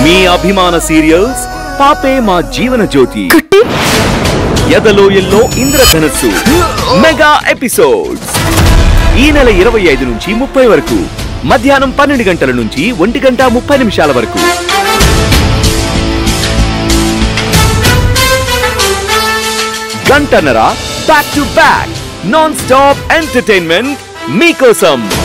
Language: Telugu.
మీ అభిమాన సీరియల్స్ పాపే మా జీవన జ్యోతి, ఎదలోయల్లో ఇంద్రధనస్సు మెగా ఎపిసోడ్స్ ఈ నెల 25 నుంచి 30 వరకు మధ్యాహ్నం 12 గంటల నుంచి 1:30 వరకు. గంటన్నర back to back non stop entertainment మీకోసం.